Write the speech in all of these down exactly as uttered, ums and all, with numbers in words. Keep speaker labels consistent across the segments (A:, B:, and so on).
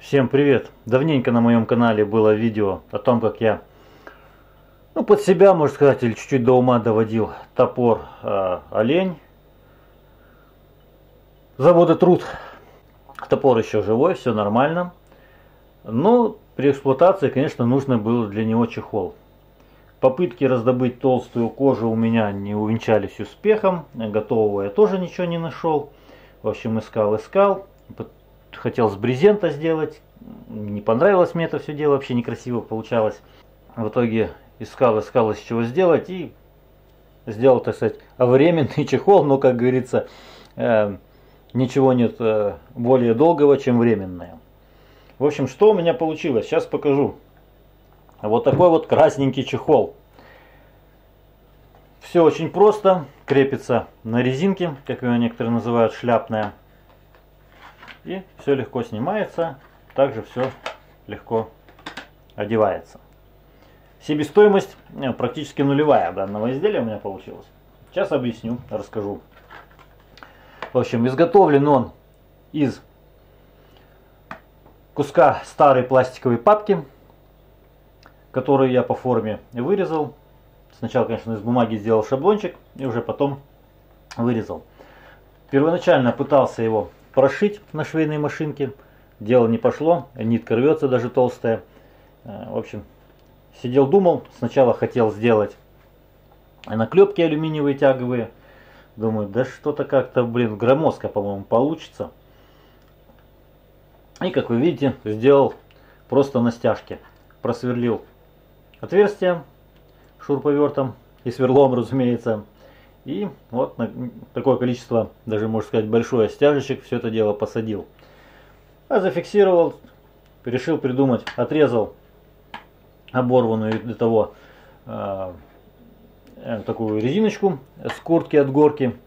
A: Всем привет! Давненько на моем канале было видео о том, как я ну, под себя, можно сказать, или чуть-чуть до ума доводил топор э, олень завода Труд. Топор еще живой, все нормально. Но при эксплуатации, конечно, нужно было для него чехол. Попытки раздобыть толстую кожу у меня не увенчались успехом. Готового я тоже ничего не нашел. В общем, искал, искал. Хотел с брезента сделать. Не понравилось мне это все дело. Вообще некрасиво получалось. В итоге искал, искал, из чего сделать. И сделал, так сказать, временный чехол. Но, как говорится, э, ничего нет э, более долгого, чем временное. В общем, что у меня получилось? Сейчас покажу. Вот такой вот красненький чехол. Все очень просто. Крепится на резинке, как ее некоторые называют, шляпная. И все легко снимается. Также все легко одевается. Себестоимость практически нулевая данного изделия у меня получилась. Сейчас объясню, расскажу. В общем, изготовлен он из куска старой пластиковой папки, которую я по форме вырезал. Сначала, конечно, из бумаги сделал шаблончик и уже потом вырезал. Первоначально пытался его прошить на швейной машинке. Дело не пошло, нитка рвется даже толстая. В общем, сидел, думал. Сначала хотел сделать наклепки алюминиевые тяговые. Думаю, да что-то как-то, блин, громоздко, по-моему, получится. И, как вы видите, сделал просто на стяжке. Просверлил отверстие шуруповертом и сверлом, разумеется. И вот на такое количество, даже можно сказать большое, стяжечек все это дело посадил. А зафиксировал, решил придумать, отрезал оборванную до того э, такую резиночку с куртки от горки.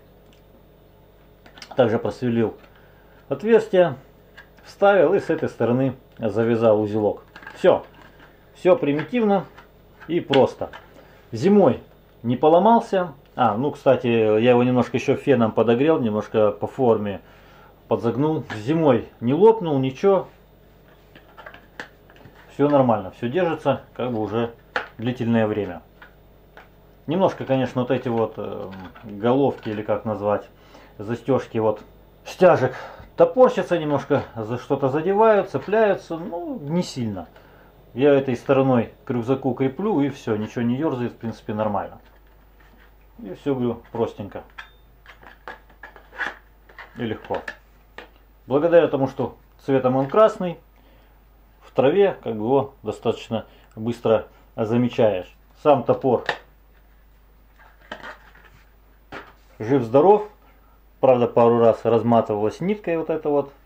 A: Также просверлил отверстие, вставил и с этой стороны завязал узелок. Все, все примитивно и просто. Зимой не поломался. А, ну, кстати, я его немножко еще феном подогрел, немножко по форме подзагнул. Зимой не лопнул, ничего. Все нормально, все держится, как бы уже длительное время. Немножко, конечно, вот эти вот э, головки, или как назвать, застежки вот стяжек топорщатся немножко, за что-то задевают, цепляются, ну, не сильно. Я этой стороной к рюкзаку креплю, и все, ничего не ерзает, в принципе, нормально. И все, говорю, простенько и легко. Благодаря тому, что цветом он красный, в траве как бы его достаточно быстро замечаешь. Сам топор жив-здоров. Правда, пару раз разматывалась ниткой вот это вот.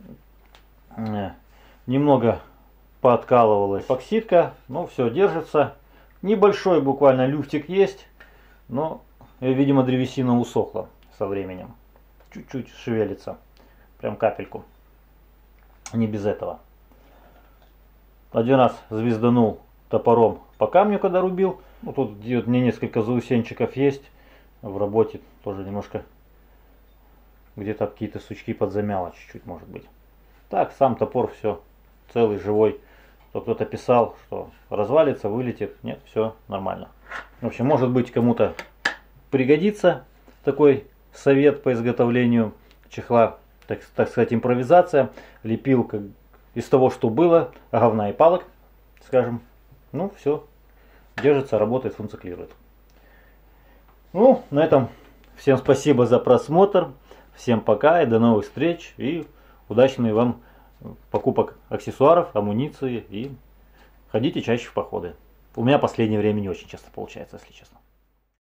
A: Немного пооткалывалась эпоксидка, но все держится. Небольшой буквально люфтик есть, но, видимо, древесина усохла со временем. Чуть-чуть шевелится, прям капельку. Не без этого. Один раз звезданул топором по камню, когда рубил. Ну, тут мне несколько заусенчиков есть. В работе тоже немножко где-то какие-то сучки подзамяло чуть-чуть, может быть. Так, сам топор все целый, живой. Кто-то писал, что развалится, вылетит. Нет, все нормально. В общем, может быть, кому-то пригодится такой совет по изготовлению чехла. Так, так сказать, импровизация. Лепил как из того, что было. Говна и палок, скажем. Ну, все. Держится, работает, функционирует. Ну, на этом всем спасибо за просмотр. Всем пока и до новых встреч. И удачных вам покупок аксессуаров, амуниции. И ходите чаще в походы. У меня в последнее время не очень часто получается, если честно.